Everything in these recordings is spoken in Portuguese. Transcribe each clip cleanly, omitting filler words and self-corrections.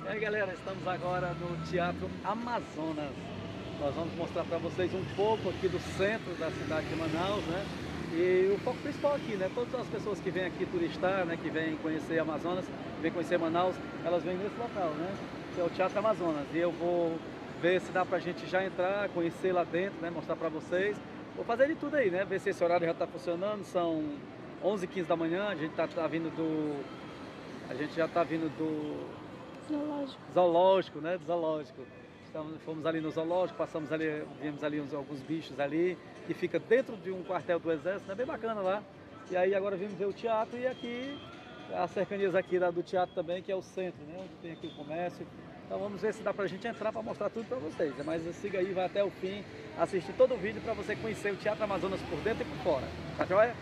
E aí galera, estamos agora no Teatro Amazonas. Nós vamos mostrar para vocês um pouco aqui do centro da cidade de Manaus, né? E o foco principal aqui, né? Todas as pessoas que vêm aqui turistar, né? Que vêm conhecer Amazonas, vêm conhecer Manaus, elas vêm nesse local, né? Que é o Teatro Amazonas. E eu vou ver se dá pra gente já entrar, conhecer lá dentro, né? Mostrar para vocês. Vou fazer de tudo aí, né? Ver se esse horário já está funcionando. São 11h15 da manhã, a gente tá vindo do... A gente já está vindo do... Zoológico, né? Do zoológico. Fomos ali no zoológico, passamos ali, vimos ali alguns bichos ali, que fica dentro de um quartel do exército, né? Bem bacana lá. E aí agora vimos ver o teatro e aqui, as cercanias aqui do teatro também, que é o centro, né? Onde tem aqui o comércio. Então vamos ver se dá pra gente entrar para mostrar tudo para vocês. Mas siga aí, vai até o fim, assistir todo o vídeo para você conhecer o Teatro Amazonas por dentro e por fora. Tá joia?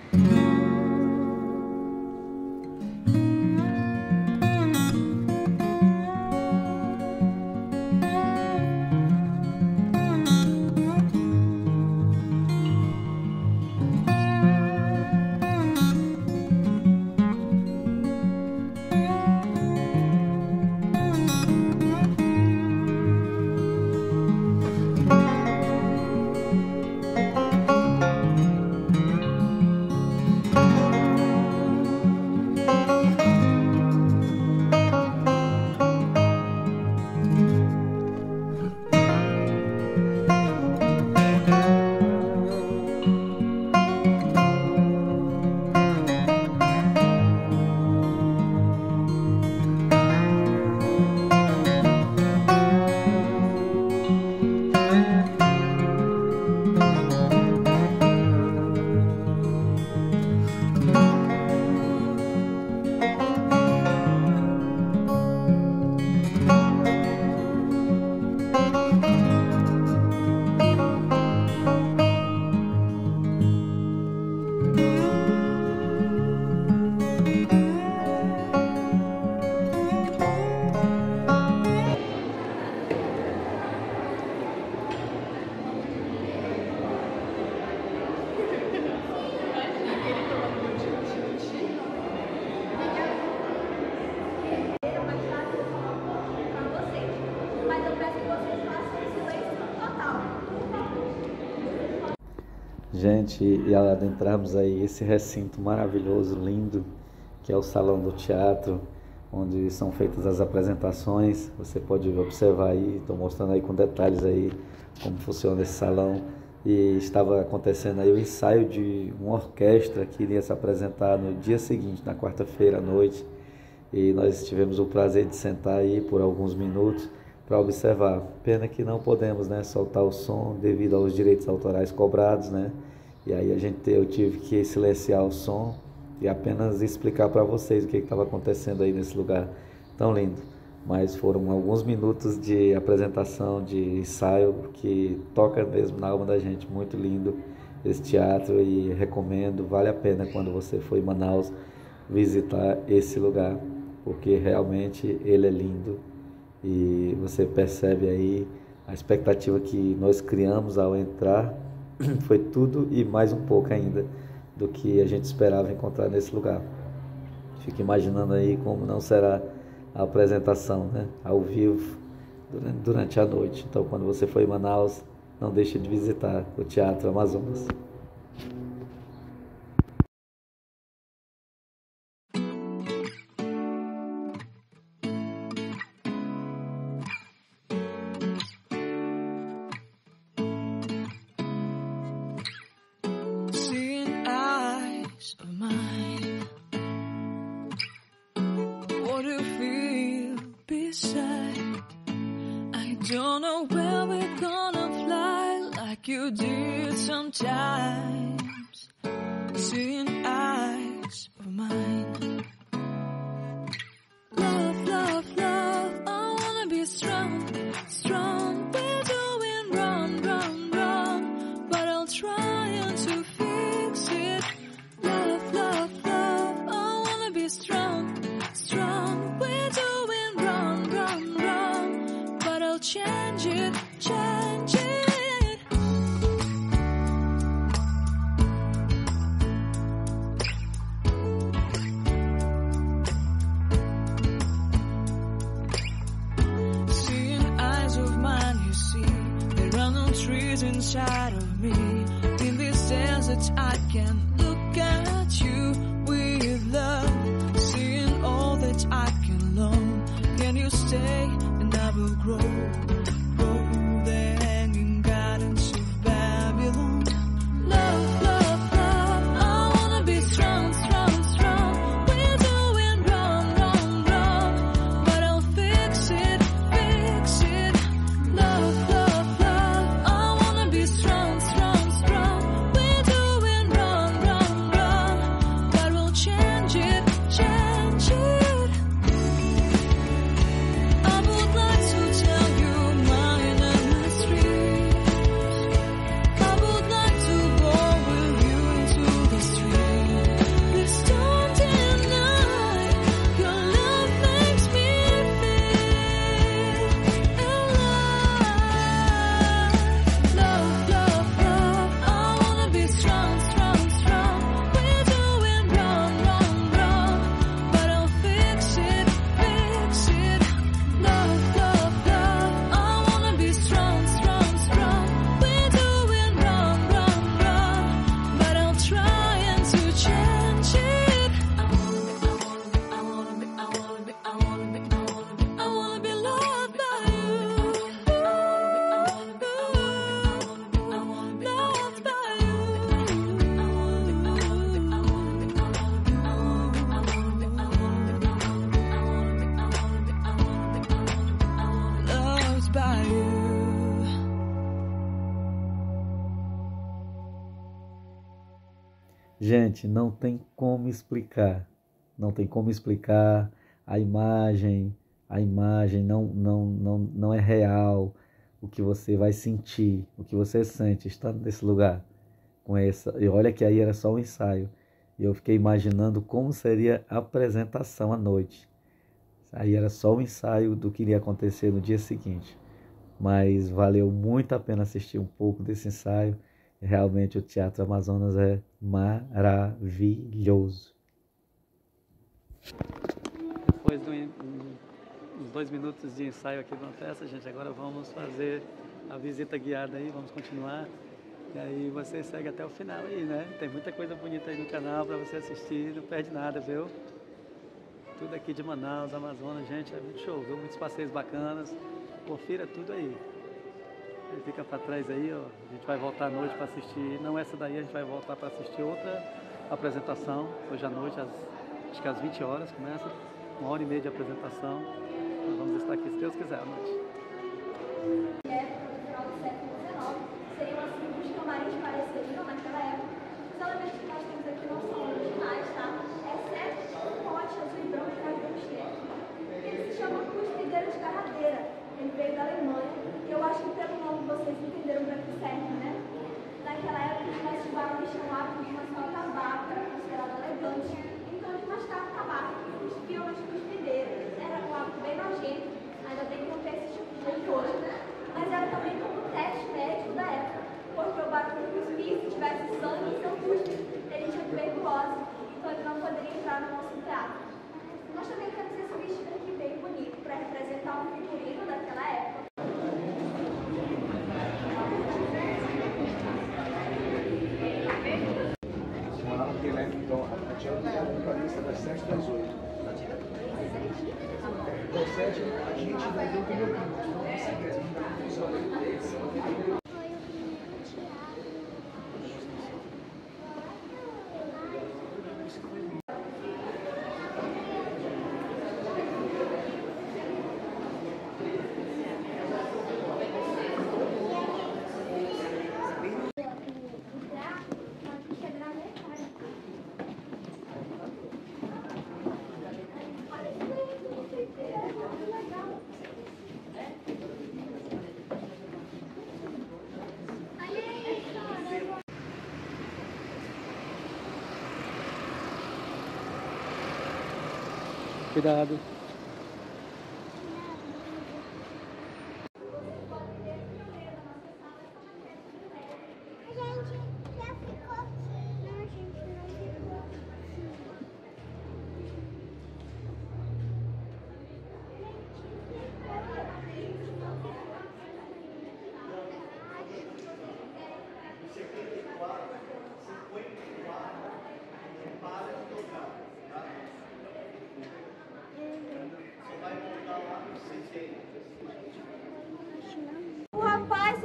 Gente, e adentramos aí esse recinto maravilhoso, lindo, que é o Salão do Teatro, onde são feitas as apresentações. Você pode observar aí, estou mostrando aí com detalhes aí como funciona esse salão. E estava acontecendo aí o ensaio de uma orquestra que iria se apresentar no dia seguinte, na quarta-feira à noite. E nós tivemos o prazer de sentar aí por alguns minutos para observar. Pena que não podemos, né, soltar o som devido aos direitos autorais cobrados, né? E aí eu tive que silenciar o som e apenas explicar para vocês o que estava acontecendo aí nesse lugar tão lindo. Mas foram alguns minutos de apresentação, de ensaio, que toca mesmo na alma da gente. Muito lindo esse teatro e recomendo, vale a pena quando você for em Manaus visitar esse lugar, porque realmente ele é lindo. E você percebe aí a expectativa que nós criamos ao entrar, foi tudo e mais um pouco ainda do que a gente esperava encontrar nesse lugar. Fico imaginando aí como não será a apresentação, né, ao vivo durante a noite. Então, quando você for em Manaus, não deixe de visitar o Teatro Amazonas. Don't know where we're gonna fly like you did sometimes. Seeing eyes of mine. Love, love, love, I wanna be strong, strong. We're doing wrong, wrong, wrong, but I'll try to fix it. Love, love, love, I wanna be strong, strong. We're doing wrong, wrong, wrong, but I'll change it, change it. inside of me. In this desert I can look at you with love, seeing all that I can learn. Can you stay and I will grow the hanging gardens of Babylon. Love, love, love, I wanna be strong, strong, strong. We're doing wrong, wrong, wrong, but I'll fix it, fix it. Love, love, love, I wanna be strong, strong, strong. We're doing wrong, wrong, wrong, but we'll change it, change it. I would like to tell you my mysteries. I would like to go with you into the street. Please don't deny your love makes me feel alive. Love, love, love, I wanna be strong, strong, strong. We're doing wrong, wrong, wrong, but I'll fix it, fix it. Love, love, love, I wanna be strong, strong, strong. We're doing wrong, wrong, wrong, but I'll try and to change it. I wanna be loved by you. Loved by you. Loved by you. Gente, não tem como explicar. Não tem como explicar a imagem não é real. O que você vai sentir, o que você sente estando nesse lugar com essa. E olha que aí era só um ensaio. E eu fiquei imaginando como seria a apresentação à noite. Aí era só um ensaio do que iria acontecer no dia seguinte. Mas valeu muito a pena assistir um pouco desse ensaio. Realmente o Teatro Amazonas é maravilhoso. Depois uns 2 minutos de ensaio aqui na festa, gente, agora vamos fazer a visita guiada aí, vamos continuar. E aí você segue até o final aí, né? Tem muita coisa bonita aí no canal para você assistir, não perde nada, viu? Tudo aqui de Manaus, Amazonas, gente, é muito show, viu? Muitos passeios bacanas, confira tudo aí. Ele fica para trás aí, ó. A gente vai voltar à noite para assistir, não essa daí, a gente vai voltar para assistir outra apresentação, hoje à noite, acho que às 20 horas começa, 1h30 de apresentação. Nós vamos estar aqui, se Deus quiser, à noite. Época do final do século XIX, seriam assim os camarins pareceriam naquela época. Os elementos que nós temos aqui não são originais, tá? Exceto um pote azul e branco que nós vamos ter. Ele se chama cuspideira de carradeira. Ele veio da Alemanha. E eu acho que pelo nome vocês entenderam para que serve, né? Naquela época os nossos barões chamavam de uma só tabaco, era considerado elegante. Então eles mascavam tabaco e cuspiam nas cuspideiras. Era um hábito bem nojento. Ainda bem que não tem esse tipo de jeito hoje, né? Mas era também como um teste médico da época, porque o barulho cuspir, se tivesse sangue em seu cuspe, ele tinha tuberculose, então ele não poderia entrar no nosso teatro. Nós também temos esse vestido aqui bem bonito para representar um figurino daquela época. Então, a tia está com a lista das 7 das 8. Das 7 a gente vai ver o primeiro Cuidado.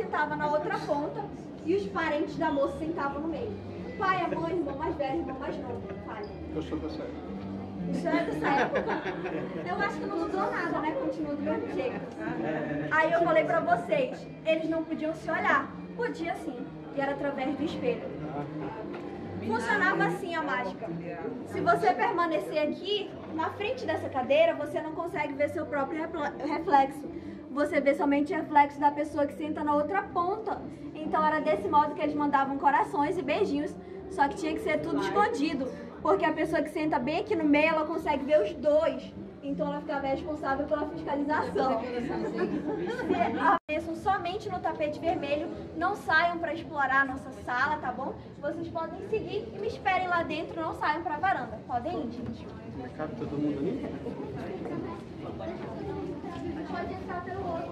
sentava na outra ponta e os parentes da moça sentavam no meio. O pai, a mãe, irmão mais velho, irmão mais novo. Fale. Eu sou dessa época. Isso é dessa época? Eu acho que não mudou nada, né? Continua do mesmo jeito. Aí eu falei pra vocês, eles não podiam se olhar. Podia sim, e era através do espelho. Funcionava assim a mágica. Se você permanecer aqui, na frente dessa cadeira, você não consegue ver seu próprio reflexo. Você vê somente o reflexo da pessoa que senta na outra ponta. Então era desse modo que eles mandavam corações e beijinhos. Só que tinha que ser tudo escondido. Porque a pessoa que senta bem aqui no meio, ela consegue ver os dois. Então ela ficava responsável pela fiscalização. Se apareçam somente no tapete vermelho, não saiam para explorar a nossa sala, tá bom? Vocês podem seguir e me esperem lá dentro, não saiam para a varanda. Podem ir, gente. Cabe todo mundo ali? Pode entrar pelo outro.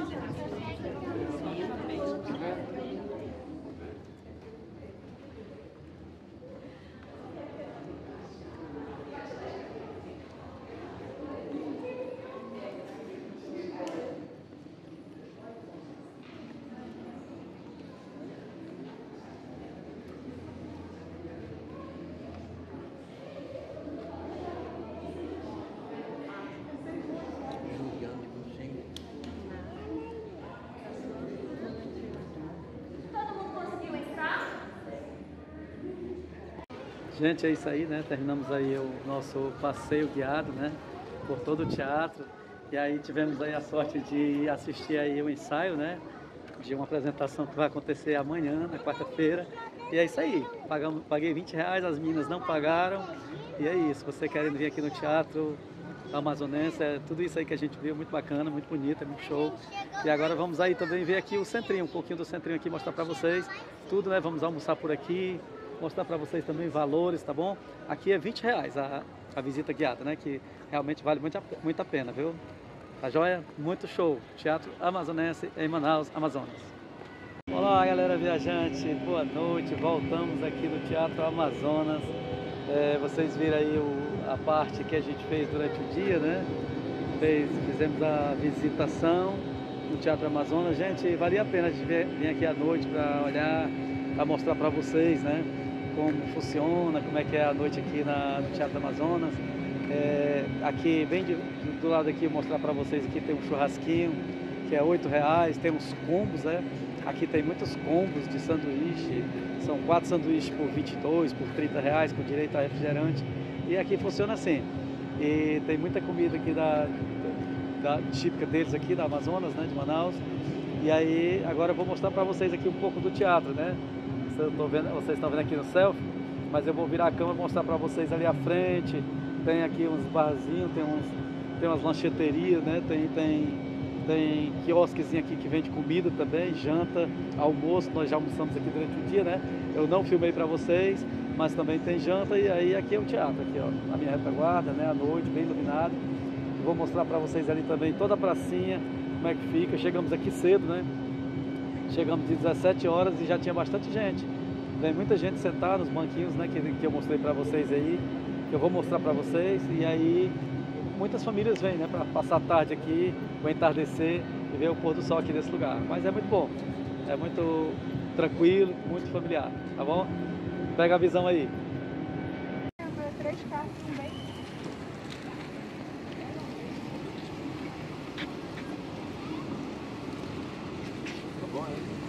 Gente, é isso aí, né? Terminamos aí o nosso passeio guiado, né? Por todo o teatro. E aí tivemos aí a sorte de assistir aí o ensaio, né? De uma apresentação que vai acontecer amanhã, na quarta-feira. E é isso aí. Paguei R$20, as meninas não pagaram. E é isso. Você querendo vir aqui no Teatro Amazonense, é tudo isso aí que a gente viu, muito bacana, muito bonito, é muito show. E agora vamos aí também ver aqui o centrinho, um pouquinho do centrinho aqui, mostrar pra vocês tudo, né? Vamos almoçar por aqui. Mostrar para vocês também valores, tá bom? Aqui é R$20 a visita guiada, né? Que realmente vale muito a pena, viu? Tá joia? Muito show. Teatro Amazonense em Manaus, Amazonas. Olá, galera viajante. Boa noite. Voltamos aqui no Teatro Amazonas. Vocês viram aí a parte que a gente fez durante o dia, né? Fizemos a visitação no Teatro Amazonas. Gente, valia a pena de vir aqui à noite para olhar, para mostrar para vocês, né? Como funciona, como é que é a noite aqui no Teatro Amazonas. Aqui, bem do lado aqui, mostrar para vocês, aqui tem um churrasquinho, que é R$8, tem uns combos, né? Aqui tem muitos combos de sanduíche, são 4 sanduíches por 22, por R$30, com direito a refrigerante. E aqui funciona assim. E tem muita comida aqui típica deles aqui, da Amazonas, né? De Manaus. E aí, agora eu vou mostrar para vocês aqui um pouco do teatro, né? Vocês estão vendo aqui no selfie, mas eu vou virar a câmera e mostrar para vocês ali à frente. Tem aqui uns barzinhos, tem umas lancheterias, né? Tem quiosquezinho aqui que vende comida também, janta, almoço. Nós já almoçamos aqui durante o dia, né? Eu não filmei para vocês, mas também tem janta. E aí aqui é o teatro, aqui ó, a minha retaguarda, né? À noite, bem iluminado. Vou mostrar para vocês ali também toda a pracinha, como é que fica. Chegamos aqui cedo, né? Chegamos de 17 horas e já tinha bastante gente. Vem muita gente sentada nos banquinhos, né, que eu mostrei para vocês aí, que eu vou mostrar para vocês. E aí muitas famílias vêm, né, para passar a tarde aqui, o entardecer e ver o pôr do sol aqui nesse lugar. Mas é muito bom, é muito tranquilo, muito familiar, tá bom? Pega a visão aí. 3 carros também. Tá bom, hein?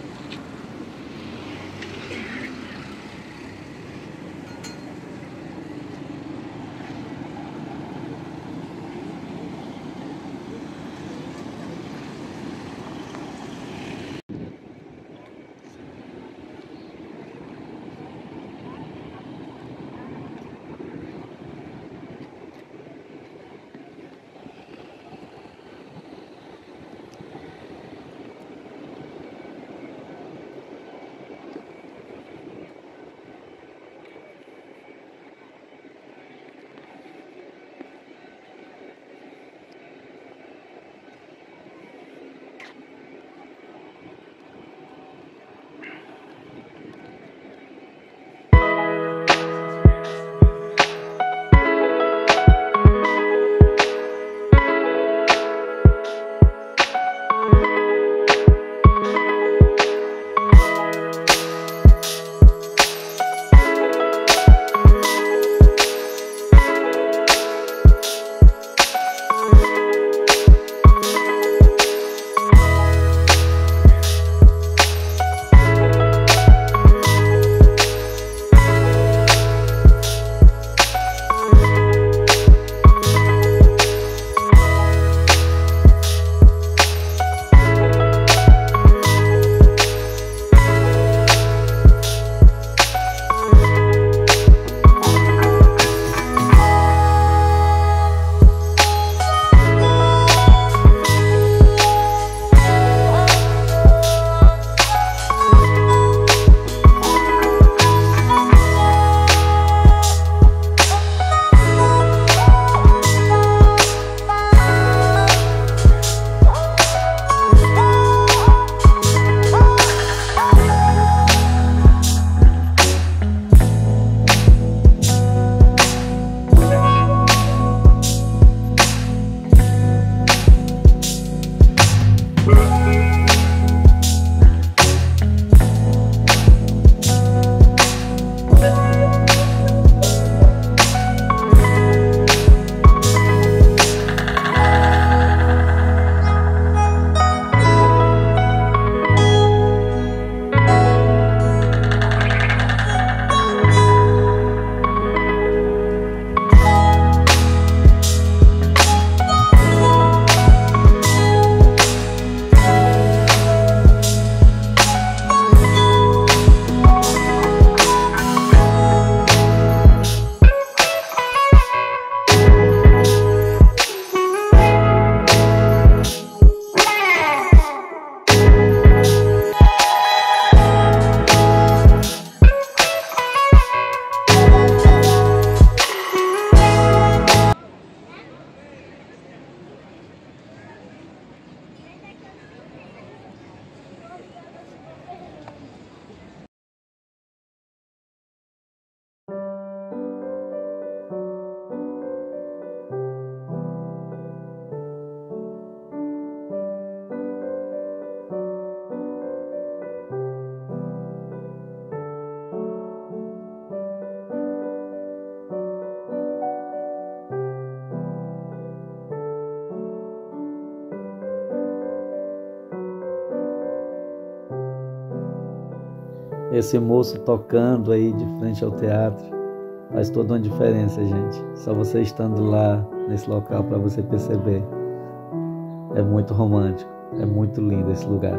Esse moço tocando aí de frente ao teatro faz toda uma diferença, gente. Só você estando lá nesse local para você perceber. É muito romântico, é muito lindo esse lugar.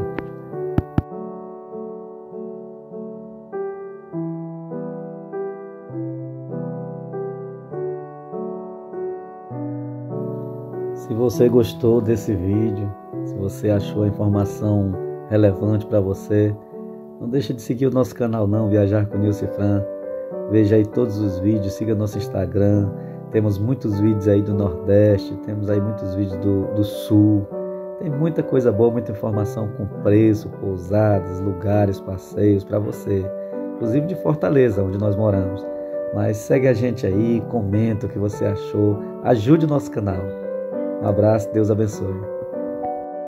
Se você gostou desse vídeo, se você achou a informação relevante para você, não deixe de seguir o nosso canal não, Viajar com Nilce Fran. Veja aí todos os vídeos, siga nosso Instagram. Temos muitos vídeos aí do Nordeste, temos aí muitos vídeos do Sul. Tem muita coisa boa, muita informação com preço, pousadas, lugares, passeios para você. Inclusive de Fortaleza, onde nós moramos. Mas segue a gente aí, comenta o que você achou, ajude o nosso canal. Um abraço, Deus abençoe.